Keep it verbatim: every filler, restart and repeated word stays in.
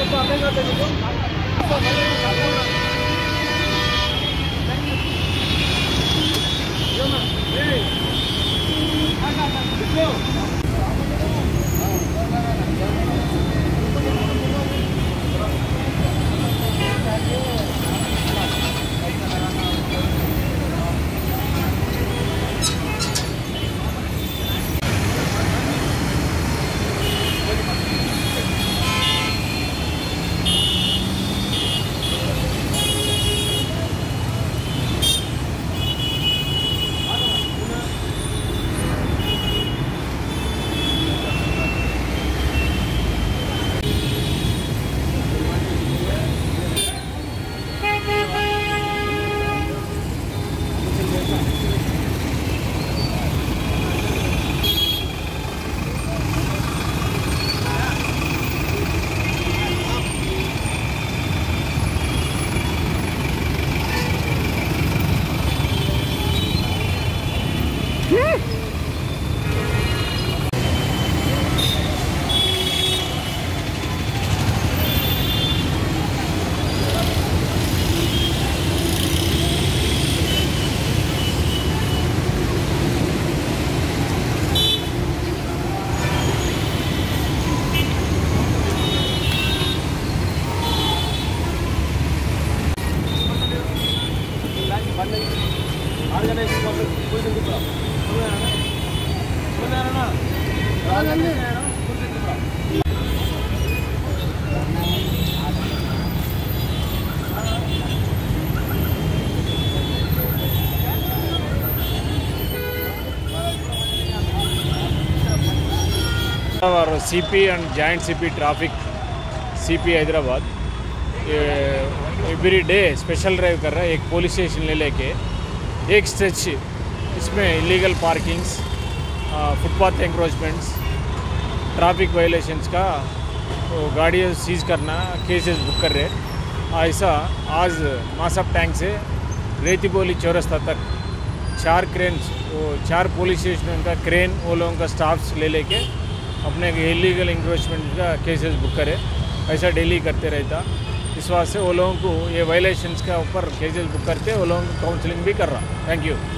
और CP and joint CP traffic CP Hyderabad every day special drive कर रहा है। एक पुलिस स्टेशन ले लेके एक स्ट्रेच इसमें illegal parkings, footpath encroachments, traffic violations का तो गाड़ियाँ सीज करना, केसेस बुक कर रहे। ऐसा आज मासप टैंक से रेतीबोली चौरस्ता तक चार क्रेन्स, वो चार पुलिस स्टेशन का क्रेन वो लोगों का स्टाफ्स ले लेके अपने इलीगल इंक्रोचमेंट का केसेस बुक करे। ऐसा डेली करते रहता। इस वास्ते वो लोगों को ये वायलेशंस के ऊपर केसेस बुक करते वो लोगों को काउंसलिंग भी कर रहा। Thank you.